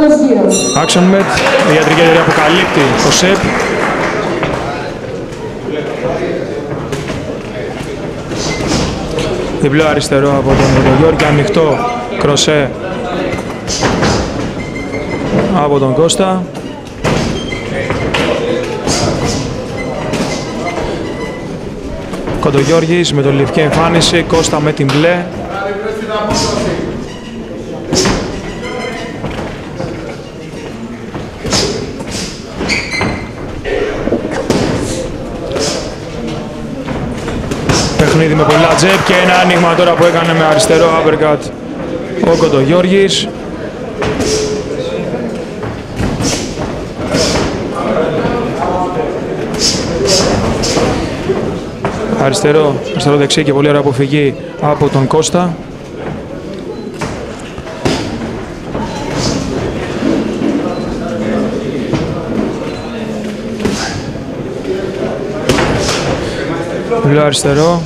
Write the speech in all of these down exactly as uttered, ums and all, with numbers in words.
Action Med, η ιατρική εταιρεία που καλύπτει το ΣΕΠ. Διπλό αριστερό από τον Γιώργη, ανοιχτό κροσέ από τον Κώστα. Κοντογιώργης με τον λευκή εμφάνιση, Κώστα με την μπλε. Παιχνίδι με πολλά τζεπ και ένα άνοιγμα τώρα που έκανε με αριστερό uppercut ο Κοντογιώργης. Αριστερό, αριστερό δεξί και πολύ ωραία αποφυγή από τον Κώστα. Πολύ αριστερό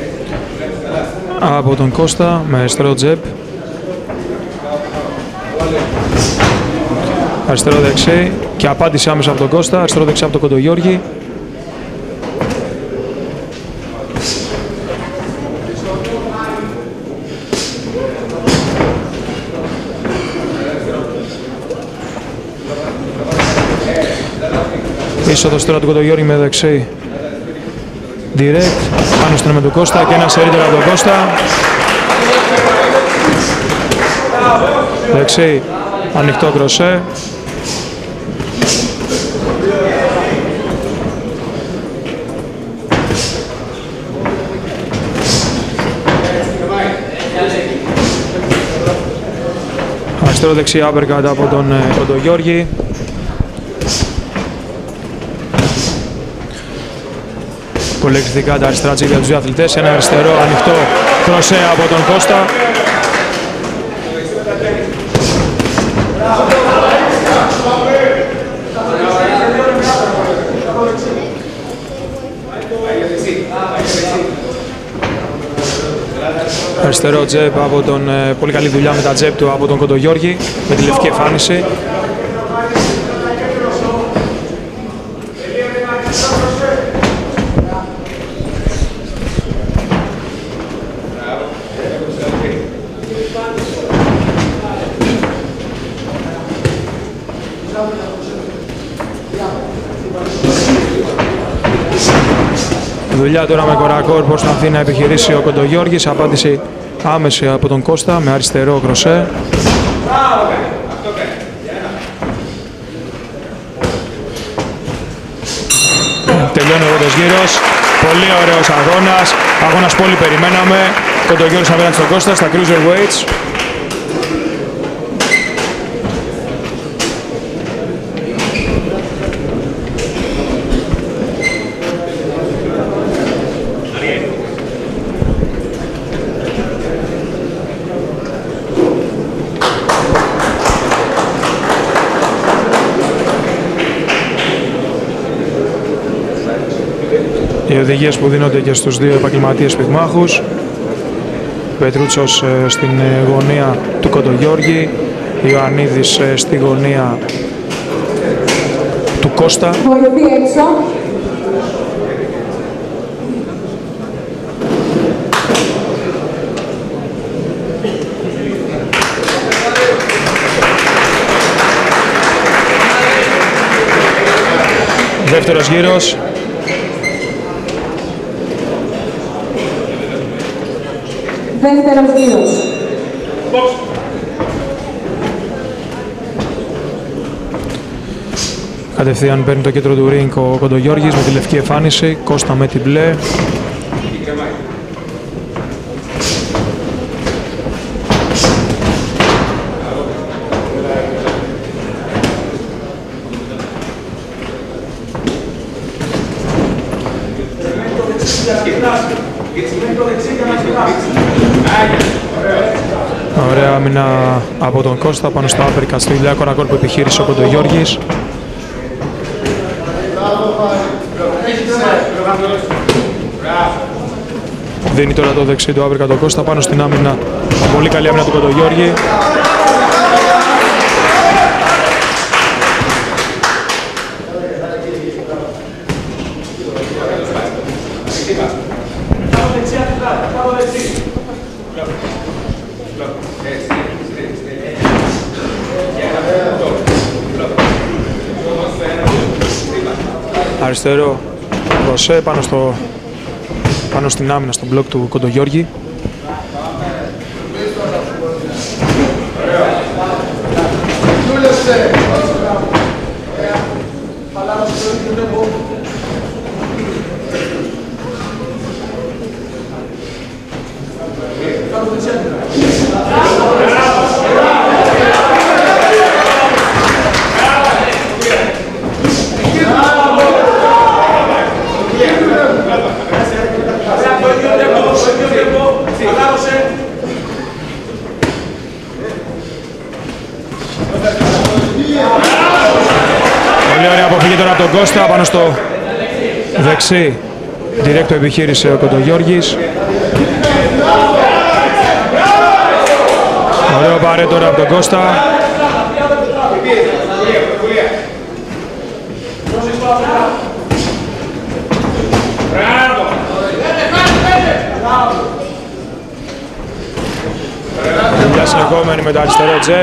από τον Κώστα με αριστερό τζεπ. Αριστερό δεξί και απάντηση άμεσα από τον Κώστα, αριστερό δεξί από τον Κοντογιώργη. Είσοδος τώρα του Κοντογιώργη με δεξί. Direct, πάνω στον με τον Κώστα και ένα σερίτερα από τον Κώστα. Δεξί, ανοιχτό κροσέ. Αριστερό δεξί uppercut από τον Κοντογιώργη. Πολύ εκρηκτικά τα αριστερά τσίκια τους δύο αθλητές. Ένα αριστερό ανοιχτό κροσέ από τον Κώστα. Αριστερό τζεπ από τον, ε, πολύ καλή δουλειά με τα τζεπ του από τον Κοντογιώργη με τη λευκή εμφάνιση. Δουλειά τώρα με κορακόρ, προσπαθεί να επιχειρήσει ο Κοντογιώργης. Απάντηση άμεση από τον Κώστα με αριστερό κροσέ. Τελειώνει ο πρώτος γύρος. Πολύ ωραίος αγώνας. Αγώνας που όλοι περιμέναμε. Κοντογιώργης απέναντι στον Κώστα στα Cruiserweights. Οι οδηγίες που δίνονται και στους δύο επαγγελματίες πυγμάχους. Πετρούτσος στην γωνία του Κοντογιώργη, Ιωαννίδης στη γωνία του Κώστα. Δεύτερος γύρος. Δεύτερος γύρος. Κατευθείαν παίρνει το κέντρο του ring ο Κοντογιώργης με τη λευκή εμφάνιση, Κώστα με την μπλε. Ωραία άμυνα από τον Κώστα πάνω στο uppercut στη δουλειά κορακόρ που επιχείρησε ο Κοντογιώργης. Δίνει τώρα το δεξί του uppercut ο Κώστα πάνω στην άμυνα. Πολύ καλή άμυνα του Κοντογιώργη. αριστερό κροσέ πάνω, στο, πάνω στην άμυνα, στον μπλοκ του Κοντογιώργη. Πολύ ωραία αποφύγη τώρα από τον Κώστα πάνω στο δεξί. Direct επιχείρησε ο Κοντογιώργης. Ωραίο παρέ τώρα από τον Κώστα. Μια συνεχόμενη με το αριστερό τζεπ.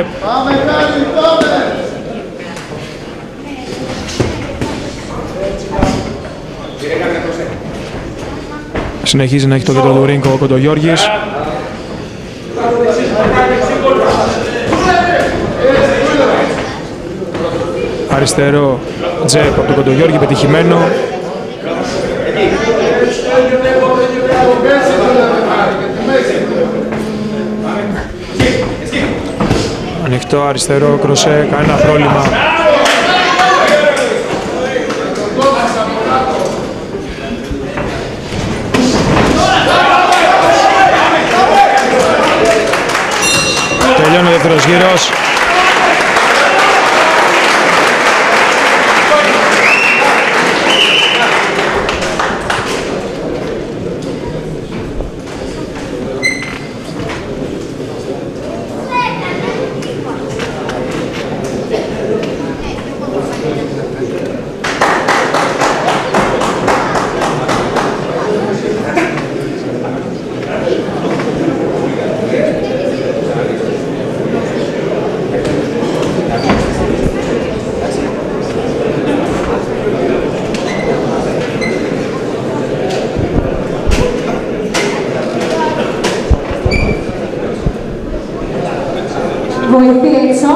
Συνεχίζει να έχει το κέντρο του ρίγκο ο Κοντογιώργης. Αριστερό τζεπ από τον Κοντογιώργη, πετυχημένο. Ανοιχτό αριστερό κροσέ, κανένα πρόβλημα. Τελειώνει ο δεύτερος γύρος. Βοηθή έξω.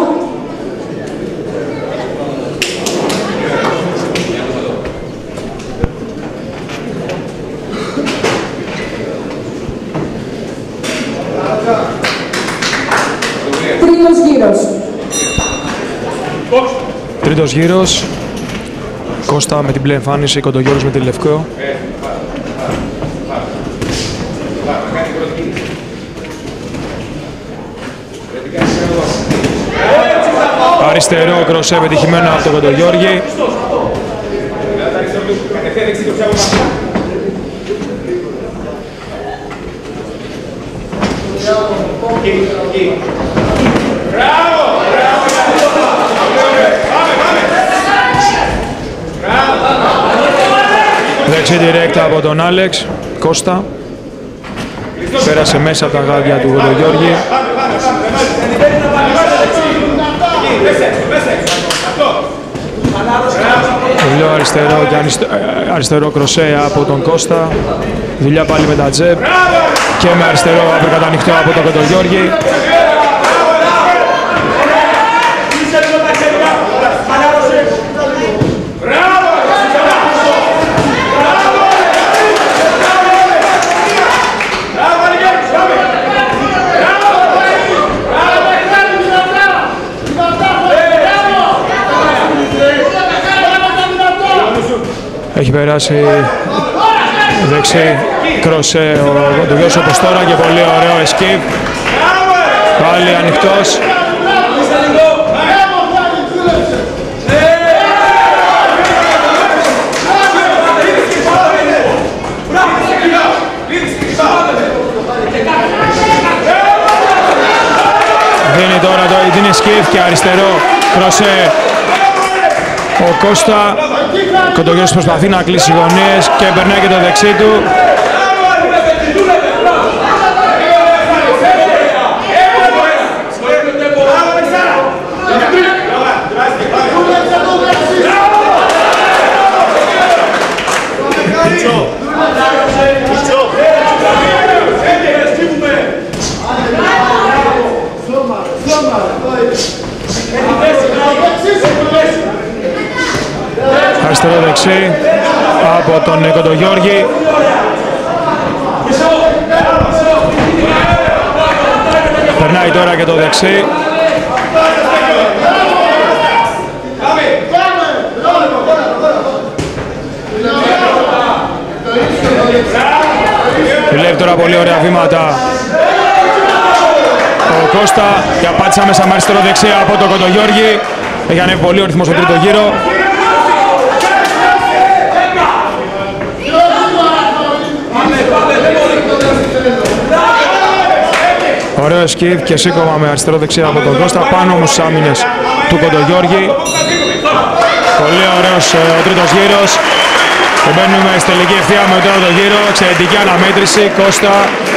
Τρίτος γύρος. Τρίτος γύρος. Κώστα με την μπλε εμφάνιση, Κοντογιώργης με τη λευκό. Αριστερό κροσέ πετυχημένο από τον Κοντογιώργη. Δεξί direct από τον Άλεξ Κώστα. Πέρασε μέσα από τα γάντια του Κοντογιώργη. Δουλειά αριστερό και αριστερό κροσέ από τον Κώστα. Δουλειά πάλι με τα τζεπ και με αριστερό άπρεκα ανοιχτό από τον Κοντογιώργη. Έχει περάσει δεξί κροσέ ο Κοντογιώργης όπως τώρα και πολύ ωραίο escape. Πάλι ανοιχτός. Δίνει τώρα το δίνει escape και αριστερό κροσέ ο Κώστα. Ο Κοντογιώργης προσπαθεί να κλείσει γωνίες και περνάει και το δεξί του. Αριστερό δεξί από τον Κοντογιώργη. Περνάει τώρα και το δεξί. Δουλεύει τώρα πολύ ωραία βήματα ο Κώστα και απάντησα μέσα με αριστερό δεξί από τον Κοντογιώργη. Έχει ανέβει πολύ ο ρυθμός στο τρίτο γύρο. Ωραίο σκιφ και σήκωμα με αριστερό δεξί από τον Κώστα, πάνω όμως στους άμυνες του Κοντογιώργη. Πολύ ωραίος ο τρίτος γύρος. Και μπαίνουμε στη τελική ευθεία με τον τρίτο γύρο. Εξαιρετική αναμέτρηση. Κώστα.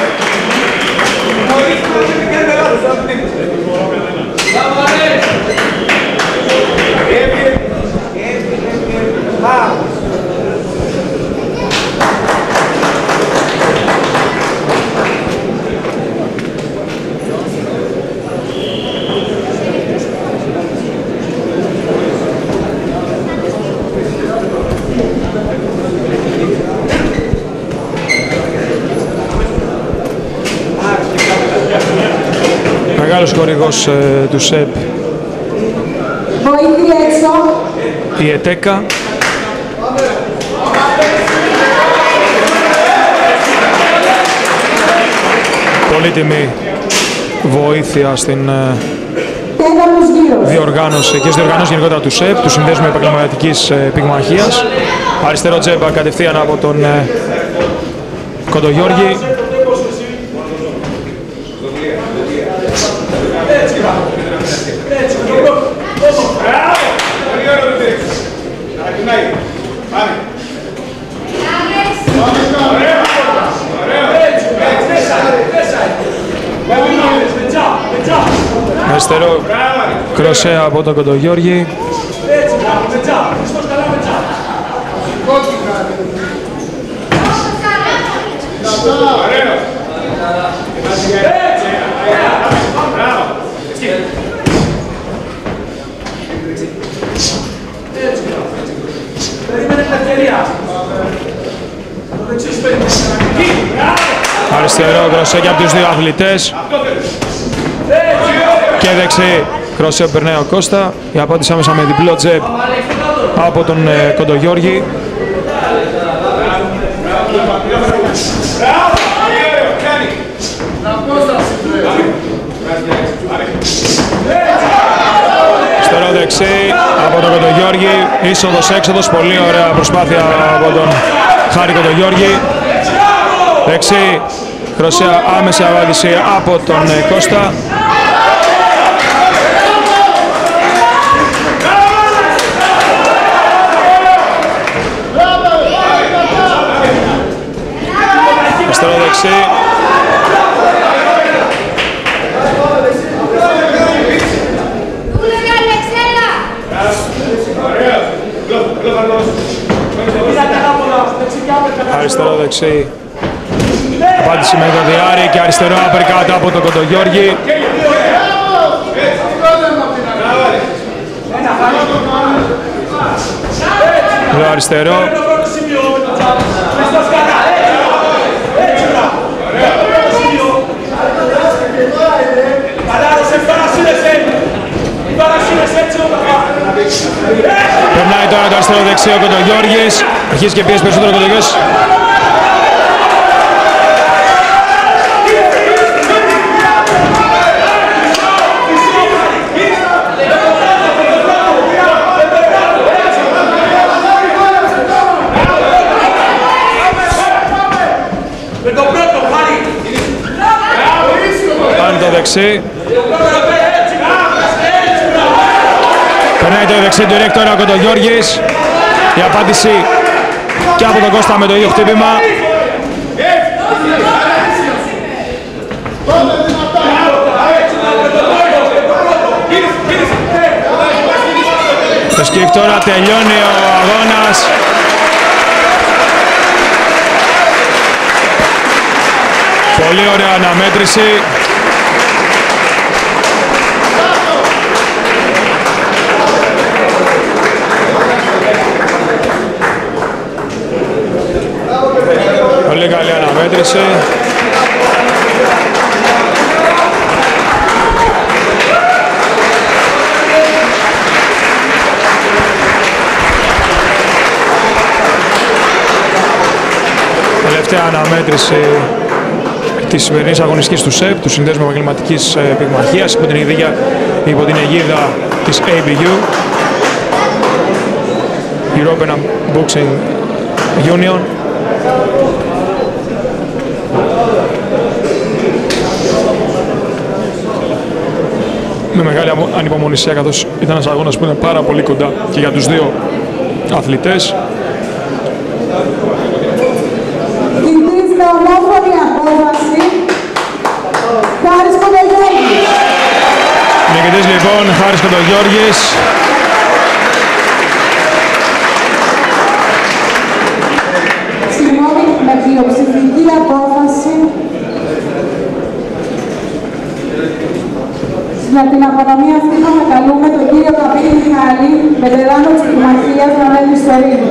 Μεγάλος χορηγός ε, του ΣΕΠ, Βοήθεια έξω. η ΕΤΕΚΑ. Πολύτιμη βοήθεια στην ε, διοργάνωση και στις διοργανώσεις γενικότερα του ΣΕΠ, του Συνδέσμου Επαγγελματικής ε, Πυγμαχίας. Αριστερό τζέμπα κατευθείαν από τον ε, Κοντογιώργη. Αριστερό κροσέ από τον Κοντογιώργη. Αριστερό κροσέ και από τους δύο αθλητές. Και δεξί κροσέ περνάει ο Κώστα. Η απάντηση άμεσα με διπλό τζεπ από τον ε, Κοντογιώργη. Αριστερό δεξί από τον Κοντογιώργη. Είσοδος έξοδος. Πολύ ωραία προσπάθεια από τον Χάρη Κοντογιώργη. Δεξί κροσέ άμεση απάντηση από τον ε, Κώστα. Αριστερό δεξί. Αριστερό δεξί. Απάντηση με το διάρρη και αριστερό απερκάτα από τον Κοντογιώργη. Εδώ αριστερό. Περνάει τώρα το αριστερό δεξί ο Κοντογιώργης. Αρχίζει και πιέζει περισσότερο ο Κοντογιώργης. Κάνει το δεξί. Περνάει το δεξί του ρέκτορα ο Κοντογιώργης. Η απάντηση και από τον Κώστα με το ίδιο χτύπημα. Το σκύφ τώρα τελειώνει ο αγώνας. Πολύ ωραία αναμέτρηση. πέρασε. Τελευταία αναμέτρηση της σημερινής αγωνιστικής του ΣΕΠ, του Συνδέσμου Επαγγελματικής Πυγμαχίας, υπό την αιγίδα, υπό την αιγίδα της έι μπι γιου, European Boxing Union. Με μεγάλη ανυπομονησία, καθώς ήταν ένας αγώνας που ήταν πάρα πολύ κοντά και για τους δύο αθλητές. Με ομόφωνη απόφαση, Χάρης Κοντογιώργης. Νικητής λοιπόν, Χάρης Κοντογιώργης. Συγγνώμη, με πλειοψηφική απόφαση. Για την απονομία αυτή θα καλούμε τον κύριο Καπίλη Μιχάλη, βετεράνο της Πυγμαχίας, να μένει στο ρίνγκ.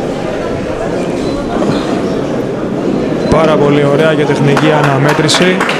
Πάρα πολύ ωραία και τεχνική αναμέτρηση.